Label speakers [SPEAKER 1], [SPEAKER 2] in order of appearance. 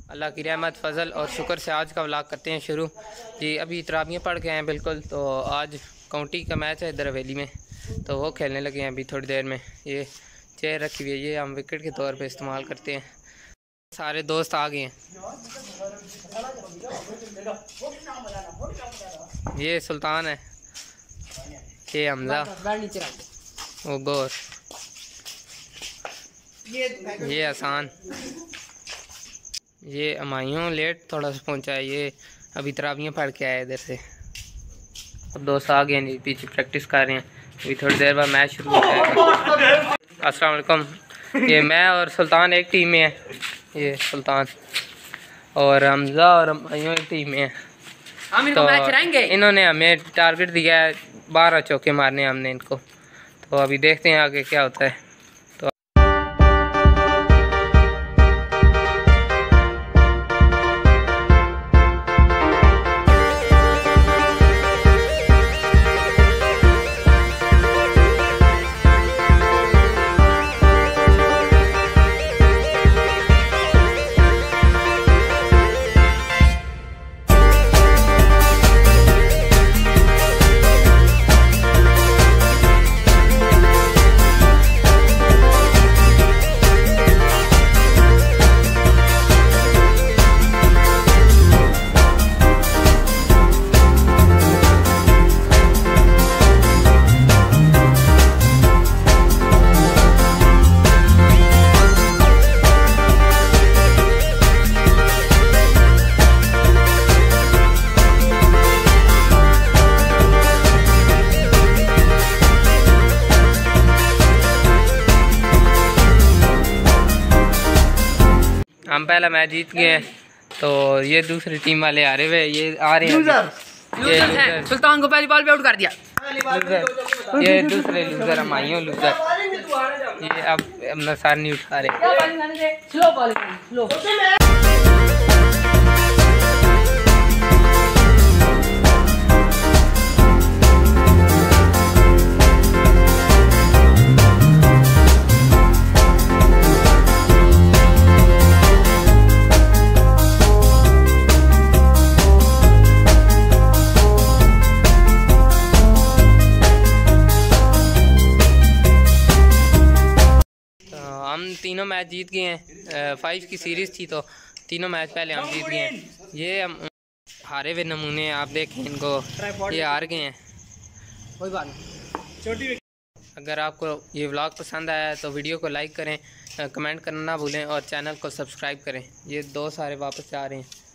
[SPEAKER 1] अल्लाह की रहमत फजल और शुक्र से आज का व्लॉग करते हैं शुरू जी। अभी तराबियाँ पढ़ के आए बिल्कुल। तो आज काउंटी का मैच है इधर हवेली में, तो वो खेलने लगे हैं अभी थोड़ी देर में। ये चेयर रखी हुई है, ये हम विकेट के तौर पे इस्तेमाल करते हैं। सारे दोस्त आ गए हैं। ये सुल्तान है, ये हमजा, वो गौर, ये आसान, ये अमायूं लेट थोड़ा सा पहुंचा है। ये अभी तराबियाँ पढ़ के आए इधर से। अब दोस्त आ गए हैं पीछे प्रैक्टिस कर रहे हैं। अभी थोड़ी देर बाद मैच शुरू हो जाएगा। अस्सलाम वालेकुम। ये मैं और सुल्तान एक टीम में है, ये सुल्तान और हमजा और अमायूं एक टीम में है। हम इनको मैच कराएंगे। इन्होंने हमें टारगेट दिया है 12 चौके मारने हमने इनको। तो अभी देखते हैं आगे क्या होता है। हम पहला मैच जीत गए हैं, तो ये दूसरी टीम वाले आ रहे हुए, ये आ रहे हैं। लूजर हैं। सुल्तान को पहली बॉल पे आउट कर दिया। ये दूसरे लूजर, हम आइयों लूजर। ये अब नसार नहीं उठा रहे। हम तीनों मैच जीत गए हैं। 5 की सीरीज़ थी तो तीनों मैच पहले हम जीत गए हैं। ये हम हारे हुए नमूने आप देखें इनको, ये हार गए हैं। कोई बात नहीं। अगर आपको ये व्लॉग पसंद आया तो वीडियो को लाइक करें, कमेंट करना ना भूलें और चैनल को सब्सक्राइब करें। ये दो सारे वापस आ रहे हैं।